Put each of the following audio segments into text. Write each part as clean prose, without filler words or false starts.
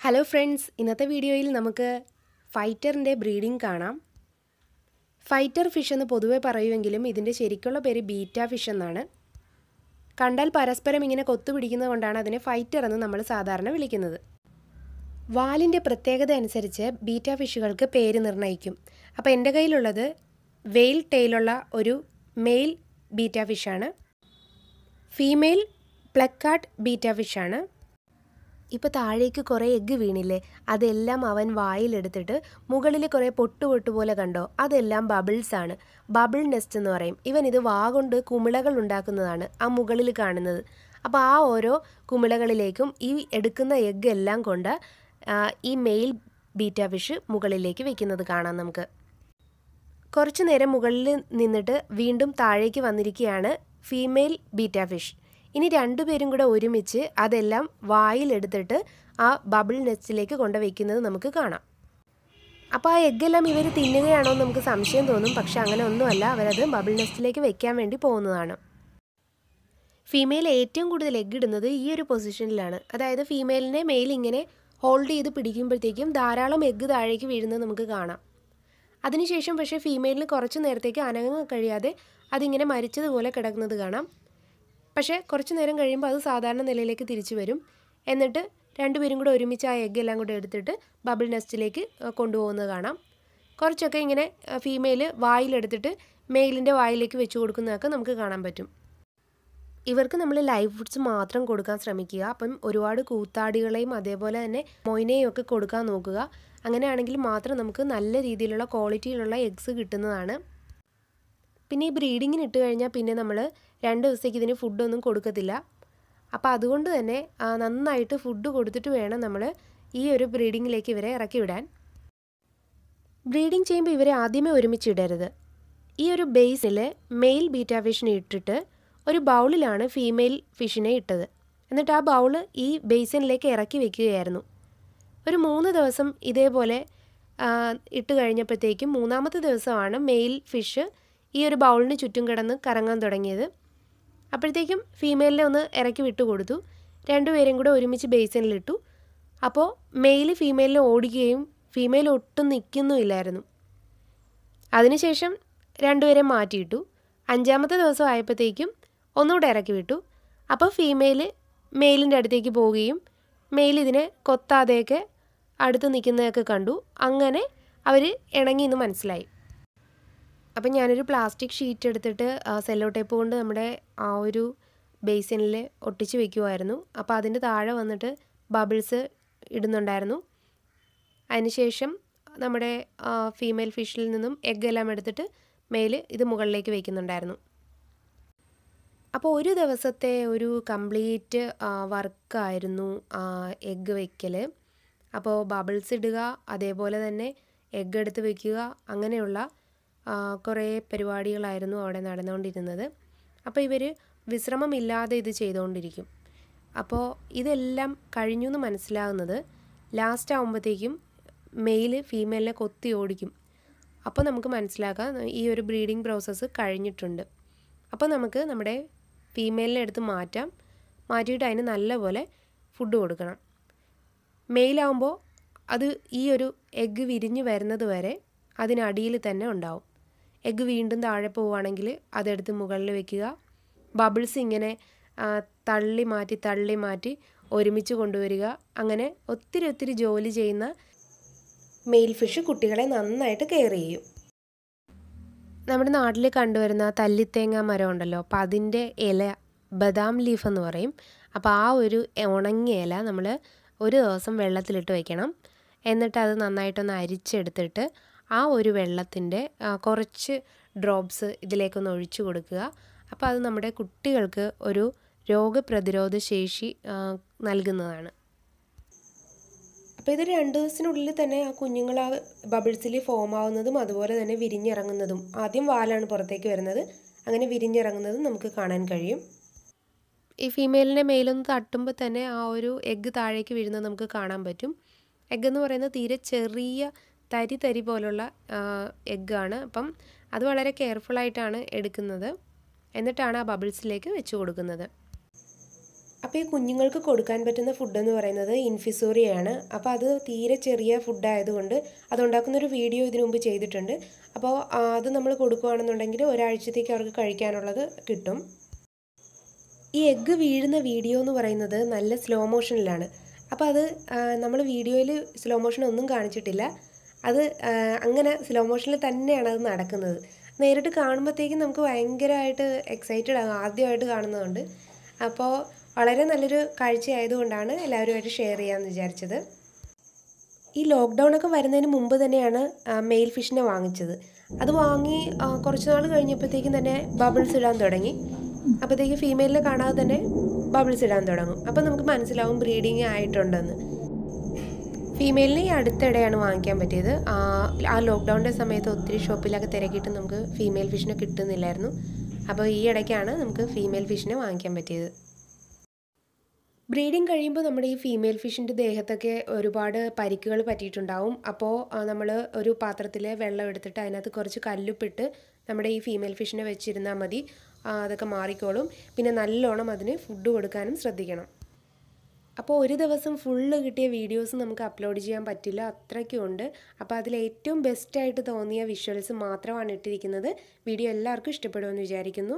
Hello friends, ഇന്നത്തെ വീഡിയോയിൽ നമുക്ക് ഫൈറ്ററിൻ്റെ ബ്രീഡിംഗ് കാണാം. ഫൈറ്റർ ഫിഷ് എന്ന് പൊതുവെ പറയുമെങ്കിലും ഇതിൻ്റെ ശരിക്കുള്ള പേര് ബീറ്റ ഫിഷ് എന്നാണ്. കണ്ടാൽ പരസ്പരം ഇങ്ങനെ കൊത്തുപിടിക്കുന്നത് കൊണ്ടാണ് അതിനെ ഫൈറ്റർ എന്ന് നമ്മൾ സാധാരണ വിളിക്കുന്നത്. വാലിൻ്റെ പ്രത്യേകത അനുസരിച്ച് ബീറ്റ ഫിഷുകൾക്ക് പേര് നിർണ്ണയിക്കും. അപ്പോൾ എൻ്റെ കയ്യിലുള്ളത് വെയിൽ ടെയിലുള്ള ഒരു മെയിൽ ബീറ്റ ഫിഷാണ്. ഫീമെയിൽ പ്ലക്കാർഡ് ബീറ്റ ഫിഷാണ്. ഇപ്പോൾ താഴേക്ക് കുറേ എഗ്ഗ് വീണില്ലേ, അതെല്ലാം അവൻ വായിലെടുത്തിട്ട് മുകളിൽ കുറേ പൊട്ട് പോലെ കണ്ടോ, അതെല്ലാം ബബിൾസാണ്. ബബിൾ നെസ്റ്റ് എന്ന് പറയും. ഇവൻ ഇത് വാ കൊണ്ട് കുമിളകൾ ഉണ്ടാക്കുന്നതാണ് ആ മുകളിൽ കാണുന്നത്. അപ്പോൾ ആ ഓരോ കുമിളകളിലേക്കും ഈ എടുക്കുന്ന എഗ്ഗ് എല്ലാം കൊണ്ട് ഈ മെയിൽ ബീറ്റ ഫിഷ് മുകളിലേക്ക് വെക്കുന്നത് കാണാം നമുക്ക്. കുറച്ചു നേരം മുകളിൽ നിന്നിട്ട് വീണ്ടും താഴേക്ക് വന്നിരിക്കുകയാണ് ഫീമെയിൽ ബീറ്റ ഫിഷ്. ഇനി രണ്ടുപേരും കൂടെ ഒരുമിച്ച് അതെല്ലാം വായിലെടുത്തിട്ട് ആ ബബിൾ നെസ്റ്റിലേക്ക് കൊണ്ടുവയ്ക്കുന്നത് നമുക്ക് കാണാം. അപ്പോൾ ആ എഗ്ഗെല്ലാം ഇവർ തിന്നുകയാണോ എന്ന് നമുക്ക് സംശയം തോന്നും. പക്ഷെ അങ്ങനെ ഒന്നുമല്ല, അവരത് ബബിൾ നെസ്റ്റിലേക്ക് വെക്കാൻ വേണ്ടി പോകുന്നതാണ്. ഫീമെയിൽ ഏറ്റവും കൂടുതൽ എഗ്ഗ് ഇടുന്നത് ഈ ഒരു പൊസിഷനിലാണ്. അതായത് ഫീമെയിലിനെ മെയിൽ ഇങ്ങനെ ഹോൾഡ് ചെയ്ത് പിടിക്കുമ്പോഴത്തേക്കും ധാരാളം എഗ്ഗ് താഴേക്ക് വീഴുന്നത് നമുക്ക് കാണാം. അതിനുശേഷം പക്ഷേ ഫീമെയിലിന് കുറച്ച് നേരത്തേക്ക് അനങ്ങാൻ കഴിയാതെ അതിങ്ങനെ മരിച്ചതുപോലെ കിടക്കുന്നത് കാണാം. പക്ഷേ കുറച്ച് നേരം കഴിയുമ്പോൾ അത് സാധാരണ നിലയിലേക്ക് തിരിച്ചു വരും. എന്നിട്ട് രണ്ടുപേരും കൂടെ ഒരുമിച്ച് ആ എഗ്ഗ് എല്ലാം കൂടെ എടുത്തിട്ട് ബബിൾ നെസ്റ്റിലേക്ക് കൊണ്ടുപോകുന്നത് കാണാം. കുറച്ചൊക്കെ ഇങ്ങനെ ഫീമെയിൽ വായിലെടുത്തിട്ട് മെയിലിൻ്റെ വായിലേക്ക് വെച്ച് കൊടുക്കുന്നതൊക്കെ നമുക്ക് കാണാൻ പറ്റും. ഇവർക്ക് നമ്മൾ ലൈവ് ഫുഡ്സ് മാത്രം കൊടുക്കാൻ ശ്രമിക്കുക. അപ്പം ഒരുപാട് കൂത്താടികളെയും അതേപോലെ തന്നെ മൊയിനെയും ഒക്കെ കൊടുക്കാൻ നോക്കുക. അങ്ങനെയാണെങ്കിൽ മാത്രം നമുക്ക് നല്ല രീതിയിലുള്ള ക്വാളിറ്റിയിലുള്ള എഗ്സ് കിട്ടുന്നതാണ്. പിന്നെ ഈ ബ്രീഡിങ്ങിന് ഇട്ട് കഴിഞ്ഞാൽ പിന്നെ നമ്മൾ 2 ദിവസത്തേക്ക് ഇതിന് ഫുഡൊന്നും കൊടുക്കത്തില്ല. അപ്പോൾ അതുകൊണ്ട് തന്നെ നന്നായിട്ട് ഫുഡ് കൊടുത്തിട്ട് വേണം നമ്മൾ ഈ ഒരു ബ്രീഡിങ്ങിലേക്ക് ഇവരെ ഇറക്കി വിടാൻ. ബ്രീഡിങ് ചെയ്യുമ്പോൾ ഇവരെ ആദ്യമേ ഒരുമിച്ചിടരുത്. ഈ ഒരു ബേസിൽ മെയിൽ ബീറ്റ ഫിഷിനെ ഇട്ടിട്ട് ഒരു ബൗളിലാണ് ഫീമെയിൽ ഫിഷിനെ ഇട്ടത്. എന്നിട്ട് ആ ബൗള് ഈ ബേസിനിലേക്ക് ഇറക്കി വെക്കുകയായിരുന്നു. ഒരു 3 ദിവസം ഇതേപോലെ ഇട്ട് കഴിഞ്ഞപ്പോഴത്തേക്കും 3-ാമത്തെ ദിവസമാണ് മെയിൽ ഫിഷ് ഈ ഒരു ബൗളിന് ചുറ്റും കിടന്ന് കറങ്ങാൻ തുടങ്ങിയത്. അപ്പോഴത്തേക്കും ഫീമെയിലിനെ ഒന്ന് ഇറക്കി വിട്ടു കൊടുത്തു. രണ്ടുപേരും കൂടെ ഒരുമിച്ച് ബേസിനിലിട്ടു. അപ്പോൾ മെയിൽ ഫീമെയിലിനെ ഓടിക്കുകയും ഫീമെയിൽ ഒട്ടും നിൽക്കുന്നുമില്ലായിരുന്നു. അതിനുശേഷം രണ്ടുപേരെ മാറ്റിയിട്ടു. 5-ാമത്തെ ദിവസം ആയപ്പോഴത്തേക്കും ഒന്നുകൂടെ ഇറക്കി വിട്ടു. അപ്പോൾ ഫീമെയിൽ മെയിലിൻ്റെ അടുത്തേക്ക് പോവുകയും മെയിൽ ഇതിനെ കൊത്താതെയൊക്കെ അടുത്ത് നിൽക്കുന്നതൊക്കെ കണ്ടു. അങ്ങനെ അവർ ഇണങ്ങിയെന്ന് മനസ്സിലായി. അപ്പം ഞാനൊരു പ്ലാസ്റ്റിക് ഷീറ്റ് എടുത്തിട്ട് സെല്ലോ ടേപ്പ് കൊണ്ട് നമ്മുടെ ആ ഒരു ബേസിനിൽ ഒട്ടിച്ച് വെക്കുമായിരുന്നു. അപ്പോൾ അതിൻ്റെ താഴെ വന്നിട്ട് ബബിൾസ് ഇടുന്നുണ്ടായിരുന്നു. അതിനുശേഷം നമ്മുടെ ഫീമെയിൽ ഫിഷിൽ നിന്നും എഗ്ഗ് എല്ലാം എടുത്തിട്ട് മെയിൽ ഇത് മുകളിലേക്ക് വയ്ക്കുന്നുണ്ടായിരുന്നു. അപ്പോൾ ഒരു ദിവസത്തെ ഒരു കംപ്ലീറ്റ് വർക്കായിരുന്നു എഗ്ഗ് വയ്ക്കൽ. അപ്പോൾ ബബിൾസ് ഇടുക, അതേപോലെ തന്നെ എഗ്ഗ് എടുത്ത് വയ്ക്കുക, അങ്ങനെയുള്ള കുറേ പരിപാടികളായിരുന്നു അവിടെ നടന്നുകൊണ്ടിരുന്നത്. അപ്പോൾ ഇവർ വിശ്രമമില്ലാതെ ഇത് ചെയ്തുകൊണ്ടിരിക്കും. അപ്പോൾ ഇതെല്ലാം കഴിഞ്ഞു എന്ന് മനസ്സിലാകുന്നത് ലാസ്റ്റ് ആകുമ്പോഴത്തേക്കും മെയിൽ ഫീമെയിലിനെ കൊത്തി ഓടിക്കും. അപ്പോൾ നമുക്ക് മനസ്സിലാക്കാം ഈ ഒരു ബ്രീഡിംഗ് പ്രോസസ്സ് കഴിഞ്ഞിട്ടുണ്ട്. അപ്പോൾ നമുക്ക് നമ്മുടെ ഫീമെയിലിനെ എടുത്ത് മാറ്റിയിട്ട് അതിന് നല്ലപോലെ ഫുഡ് കൊടുക്കണം. മെയിലാവുമ്പോൾ അത് ഈ ഒരു എഗ്ഗ് വിരിഞ്ഞ് വരുന്നത് വരെ അതിനടിയിൽ തന്നെ ഉണ്ടാവും. എഗ്ഗ് വീണ്ടും താഴെ പോവുകയാണെങ്കിൽ അതെടുത്ത് മുകളിൽ വെക്കുക. ബബിൾസ് ഇങ്ങനെ തള്ളി മാറ്റി ഒരുമിച്ച് കൊണ്ടുവരിക. അങ്ങനെ ഒത്തിരി ജോലി ചെയ്യുന്ന മെയിൽ ഫിഷ് കുട്ടികളെ നന്നായിട്ട് കെയർ ചെയ്യും. നമ്മുടെ നാട്ടിൽ കണ്ടുവരുന്ന തല്ലിത്തേങ്ങ മരം ഉണ്ടല്ലോ, അപ്പോൾ അതിൻ്റെ ഇല ബദാം ലീഫ് എന്ന് പറയും. അപ്പോൾ ആ ഒരു ഉണങ്ങിയ ഇല നമ്മൾ ഒരു ദിവസം വെള്ളത്തിലിട്ട് വയ്ക്കണം. എന്നിട്ട് അത് നന്നായിട്ടൊന്ന് അരിച്ചെടുത്തിട്ട് ആ ഒരു വെള്ളത്തിൻ്റെ കുറച്ച് ഡ്രോപ്സ് ഇതിലേക്കൊന്ന് ഒഴിച്ചു കൊടുക്കുക. അപ്പോൾ അത് നമ്മുടെ കുട്ടികൾക്ക് ഒരു രോഗപ്രതിരോധ ശേഷി നൽകുന്നതാണ്. അപ്പോൾ ഇത് 2 ദിവസത്തിനുള്ളിൽ തന്നെ ആ കുഞ്ഞുങ്ങൾ ആ ബബിൾസിൽ ഫോം ആവുന്നതും അതുപോലെ തന്നെ വിരിഞ്ഞിറങ്ങുന്നതും, ആദ്യം വാലാണ് പുറത്തേക്ക് വരുന്നത്, അങ്ങനെ വിരിഞ്ഞിറങ്ങുന്നതും നമുക്ക് കാണാൻ കഴിയും. ഈ ഫീമെയിലിനെ മെയിലൊന്ന് തട്ടുമ്പോൾ തന്നെ ആ ഒരു എഗ്ഗ് താഴേക്ക് വീഴുന്നത് നമുക്ക് കാണാൻ പറ്റും. എഗ്ഗ് എന്ന് പറയുന്നത് തീരെ ചെറിയ തരി പോലുള്ള എഗ്ഗാണ്. അപ്പം അത് വളരെ കെയർഫുള്ളായിട്ടാണ് എടുക്കുന്നത്. എന്നിട്ടാണ് ആ ബബിൾസിലേക്ക് വെച്ച് കൊടുക്കുന്നത്. അപ്പോൾ ഈ കുഞ്ഞുങ്ങൾക്ക് കൊടുക്കാൻ പറ്റുന്ന ഫുഡെന്ന് പറയുന്നത് ഇൻഫിസോറിയാണ്. അപ്പോൾ അത് തീരെ ചെറിയ ഫുഡായതുകൊണ്ട് അതുണ്ടാക്കുന്നൊരു വീഡിയോ ഇതിനു മുമ്പ് ചെയ്തിട്ടുണ്ട്. അപ്പോൾ അത് നമ്മൾ കൊടുക്കുകയാണെന്നുണ്ടെങ്കിൽ ഒരാഴ്ചത്തേക്ക് അവർക്ക് കഴിക്കാനുള്ളത് കിട്ടും. ഈ എഗ്ഗ് വീഴുന്ന വീഡിയോ എന്ന് പറയുന്നത് നല്ല സ്ലോ മോഷനിലാണ്. അപ്പോൾ അത് നമ്മൾ വീഡിയോയിൽ സ്ലോ മോഷൻ ഒന്നും കാണിച്ചിട്ടില്ല. അത് അങ്ങനെ സ്ലോ മോഷനിൽ തന്നെയാണ് അത് നടക്കുന്നത്. നേരിട്ട് കാണുമ്പോഴത്തേക്കും നമുക്ക് ഭയങ്കരമായിട്ട് എക്സൈറ്റഡ് ആകും, ആദ്യമായിട്ട് കാണുന്നതുകൊണ്ട്. അപ്പോൾ വളരെ നല്ലൊരു കാഴ്ചയായതുകൊണ്ടാണ് എല്ലാവരുമായിട്ട് ഷെയർ ചെയ്യാമെന്ന് വിചാരിച്ചത്. ഈ ലോക്ക്ഡൗണൊക്കെ വരുന്നതിന് മുമ്പ് തന്നെയാണ് മെയിൽ ഫിഷിനെ വാങ്ങിച്ചത്. അത് വാങ്ങി കുറച്ച് നാൾ കഴിഞ്ഞപ്പോഴത്തേക്കും തന്നെ ബബിൾസ് ഇടാൻ തുടങ്ങി. അപ്പോഴത്തേക്ക് ഫീമെയിലിനെ കാണാതെ തന്നെ ബബിൾസ് ഇടാൻ തുടങ്ങും. അപ്പോൾ നമുക്ക് മനസ്സിലാവും ബ്രീഡിങ് ആയിട്ടുണ്ടെന്ന്. ഫീമെയിലിനെ ഈ അടുത്തിടെയാണ് വാങ്ങിക്കാൻ പറ്റിയത്. ആ ലോക്ക്ഡൗണിൻ്റെ സമയത്ത് ഒത്തിരി ഷോപ്പിലൊക്കെ തിരക്കിയിട്ട് നമുക്ക് ഫീമെയിൽ ഫിഷിനെ കിട്ടുന്നില്ലായിരുന്നു. അപ്പോൾ ഈ ഇടയ്ക്കാണ് നമുക്ക് ഫീമെയിൽ ഫിഷിനെ വാങ്ങിക്കാൻ പറ്റിയത്. ബ്രീഡിങ് കഴിയുമ്പോൾ നമ്മുടെ ഈ ഫീമെയിൽ ഫിഷിൻ്റെ ദേഹത്തൊക്കെ ഒരുപാട് പരിക്കുകൾ പറ്റിയിട്ടുണ്ടാവും. അപ്പോൾ നമ്മൾ ഒരു പാത്രത്തിൽ വെള്ളം എടുത്തിട്ട് അതിനകത്ത് കുറച്ച് കല്ലുപ്പിട്ട് നമ്മുടെ ഈ ഫീമെയിൽ ഫിഷിനെ വെച്ചിരുന്നാൽ മതി. അതൊക്കെ മാറിക്കോളും. പിന്നെ നല്ലോണം അതിന് ഫുഡ് കൊടുക്കാനും ശ്രദ്ധിക്കണം. അപ്പോൾ ഒരു ദിവസം ഫുള്ള് കിട്ടിയ വീഡിയോസ് നമുക്ക് അപ്ലോഡ് ചെയ്യാൻ പറ്റില്ല, അത്രയ്ക്കുണ്ട്. അപ്പോൾ അതിൽ ഏറ്റവും ബെസ്റ്റായിട്ട് തോന്നിയ വിഷ്വൽസ് മാത്രമാണ് ഇട്ടിരിക്കുന്നത്. വീഡിയോ എല്ലാവർക്കും ഇഷ്ടപ്പെടുമെന്ന് വിചാരിക്കുന്നു.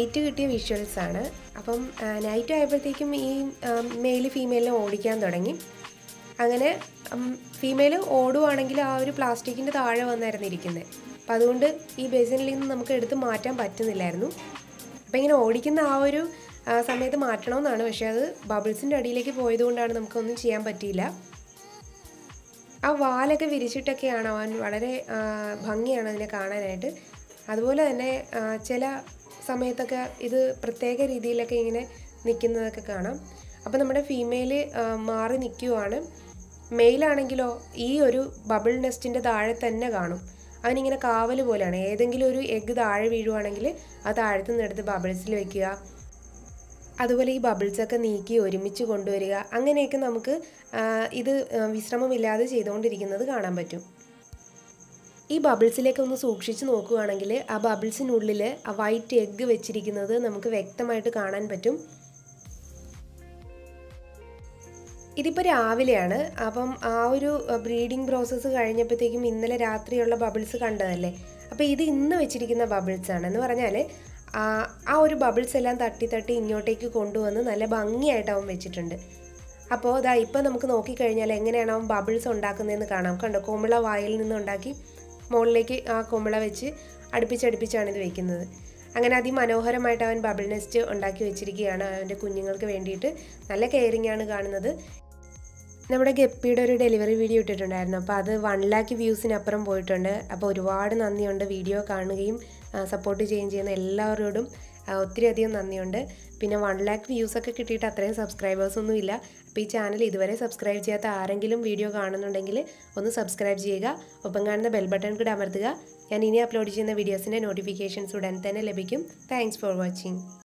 നൈറ്റ് കിട്ടിയ വിഷ്വൽസാണ്. അപ്പം നൈറ്റ് ആയപ്പോഴത്തേക്കും ഈ മെയിൽ ഫീമെയിലിനെ ഓടിക്കാൻ തുടങ്ങി. അങ്ങനെ ഫീമെയിൽ ഓടുവാണെങ്കിൽ ആ ഒരു പ്ലാസ്റ്റിക്കിൻ്റെ താഴെ വന്നായിരുന്നു ഇരിക്കുന്നത്. അപ്പോൾ അതുകൊണ്ട് ഈ ബേസിനിൽ നിന്ന് നമുക്ക് എടുത്ത് മാറ്റാൻ പറ്റുന്നില്ലായിരുന്നു. അപ്പോൾ ഇങ്ങനെ ഓടിക്കുന്ന ആ ഒരു സമയത്ത് മാറ്റണമെന്നാണ്, പക്ഷേ അത് ബബിൾസിൻ്റെ അടിയിലേക്ക് പോയതുകൊണ്ടാണ് നമുക്കൊന്നും ചെയ്യാൻ പറ്റിയില്ല. ആ വാലൊക്കെ വിരിച്ചിട്ടൊക്കെയാണ് അവൻ, വളരെ ഭംഗിയാണ് അതിനെ കാണാനായിട്ട്. അതുപോലെ തന്നെ ചില സമയത്തൊക്കെ ഇത് പ്രത്യേക രീതിയിലൊക്കെ ഇങ്ങനെ നിൽക്കുന്നതൊക്കെ കാണാം. അപ്പോൾ നമ്മുടെ ഫീമെയിൽ മാറി നിൽക്കുവാണ്. മെയിലാണെങ്കിലോ ഈ ഒരു ബബിൾ നെസ്റ്റിൻ്റെ താഴെ തന്നെ കാണും. അവനിങ്ങനെ കാവൽ പോലെയാണ്. ഏതെങ്കിലും ഒരു എഗ്ഗ് താഴെ വീഴുവാണെങ്കിൽ ആ താഴത്തു നിന്ന് എടുത്ത് ബബിൾസിൽ വെക്കുക, അതുപോലെ ഈ ബബിൾസൊക്കെ നീക്കി ഒരുമിച്ച് കൊണ്ടുവരിക, അങ്ങനെയൊക്കെ നമുക്ക് ഇത് വിശ്രമമില്ലാതെ ചെയ്തുകൊണ്ടിരിക്കുന്നത് കാണാൻ പറ്റും. ഈ ബബിൾസിലേക്ക് ഒന്ന് സൂക്ഷിച്ച് നോക്കുകയാണെങ്കിൽ ആ ബബിൾസിനുള്ളിൽ ആ വൈറ്റ് എഗ്ഗ് വെച്ചിരിക്കുന്നത് നമുക്ക് വ്യക്തമായിട്ട് കാണാൻ പറ്റും. ഇതിപ്പോൾ രാവിലെയാണ്. അപ്പം ആ ഒരു ബ്രീഡിംഗ് പ്രോസസ്സ് കഴിഞ്ഞപ്പോഴത്തേക്കും ഇന്നലെ രാത്രിയുള്ള ബബിൾസ് കണ്ടതല്ലേ. അപ്പോൾ ഇത് ഇന്ന് വെച്ചിരിക്കുന്ന ബബിൾസാണ്. എന്ന് പറഞ്ഞാൽ ആ ഒരു ബബിൾസ് എല്ലാം തട്ടി തട്ടി ഇങ്ങോട്ടേക്ക് കൊണ്ടുവന്ന് നല്ല ഭംഗിയായിട്ട് അവൻ വെച്ചിട്ടുണ്ട്. അപ്പോൾ ഇതാ ഇപ്പോൾ നമുക്ക് നോക്കിക്കഴിഞ്ഞാൽ എങ്ങനെയാണ് അവൻ ബബിൾസ് ഉണ്ടാക്കുന്നതെന്ന് കാണാം. കണ്ടോ, കുമിള വായിൽ നിന്നുണ്ടാക്കി മുകളിലേക്ക് ആ കുമിള വെച്ച് അടുപ്പിച്ചടുപ്പിച്ചാണ് ഇത് വെക്കുന്നത്. അങ്ങനെ അതിമനോഹരമായിട്ട് അവൻ ബബിൾ നെസ്റ്റ് ഉണ്ടാക്കി വെച്ചിരിക്കുകയാണ് അവൻ്റെ കുഞ്ഞുങ്ങൾക്ക് വേണ്ടിയിട്ട്. നല്ല കെയറിങ് ആണ് കാണുന്നത്. നമ്മുടെ ഗപ്പിയുടെ ഒരു ഡെലിവറി വീഡിയോ ഇട്ടിട്ടുണ്ടായിരുന്നു. അപ്പോൾ അത് 1 lakh വ്യൂസിനപ്പുറം പോയിട്ടുണ്ട്. അപ്പോൾ ഒരുപാട് നന്ദിയുണ്ട്. വീഡിയോ കാണുകയും സപ്പോർട്ട് ചെയ്യുന്ന എല്ലാവരോടും ഒത്തിരി അധികം നന്ദിയുണ്ട്. പിന്നെ 1 lakh വ്യൂസൊക്കെ കിട്ടിയിട്ട് അത്രയും സബ്സ്ക്രൈബേഴ്സൊന്നും ഇല്ല. അപ്പോൾ ഈ ചാനൽ ഇതുവരെ സബ്സ്ക്രൈബ് ചെയ്യാത്ത ആരെങ്കിലും വീഡിയോ കാണുന്നുണ്ടെങ്കിൽ ഒന്ന് സബ്സ്ക്രൈബ് ചെയ്യുക. ഒപ്പം കാണുന്ന ബെൽ ബട്ടൺ കൂടെ അമർത്തുക. ഞാൻ ഇനി അപ്ലോഡ് ചെയ്യുന്ന വീഡിയോസിൻ്റെ നോട്ടിഫിക്കേഷൻസ് ഉടൻ തന്നെ ലഭിക്കും. Thanks for watching.